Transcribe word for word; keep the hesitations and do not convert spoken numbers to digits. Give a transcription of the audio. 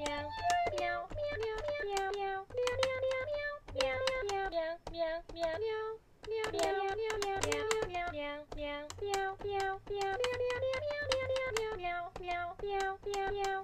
meow, meow, meow, meow, meow, meow, meow, meow, meow, meow, meow, meow, meow, meow, meow, meow, meow, meow,